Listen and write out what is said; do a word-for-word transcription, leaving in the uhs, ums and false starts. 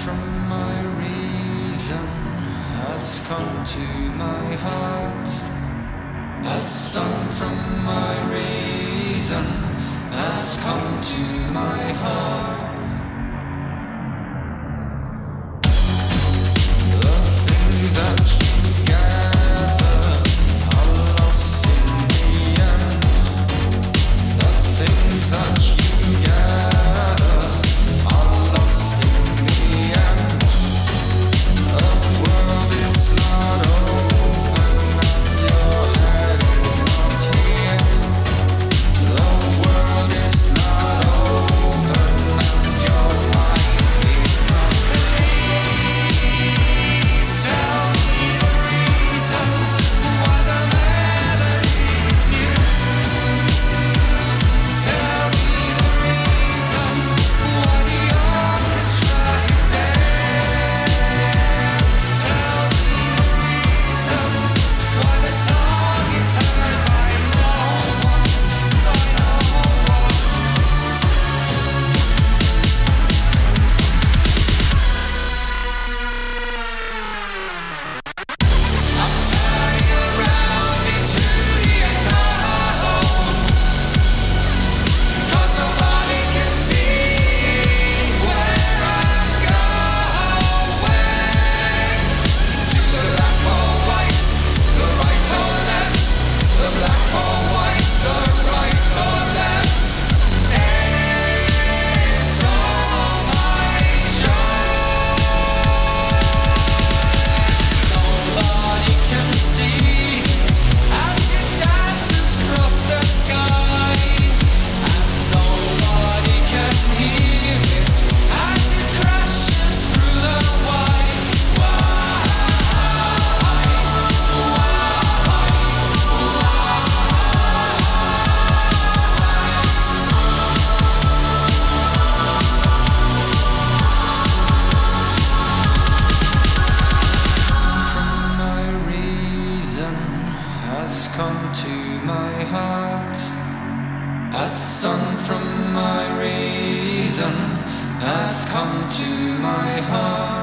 from my reason has come to my heart. A song from my reason has come to my heart. The things that you gather are lost in the end. The things that you gather are lost in the end. The world is not open and your head is not here. The world is not open and your mind is not here. Please tell me the reason why the melody is new. Tell me the reason why the orchestra is dead. Tell me the reason why the song is heard by no one, by no one. I'm turning around into the unknown, 'cause nobody can see where I'm going. To the black or white, the right or left, the black or white, the right or left. It's all my choice. Nobody can see it as it dances across the sky, and nobody can hear it as it crashes through the white. From my reason has come to my heart. A song from my reason has come to my heart.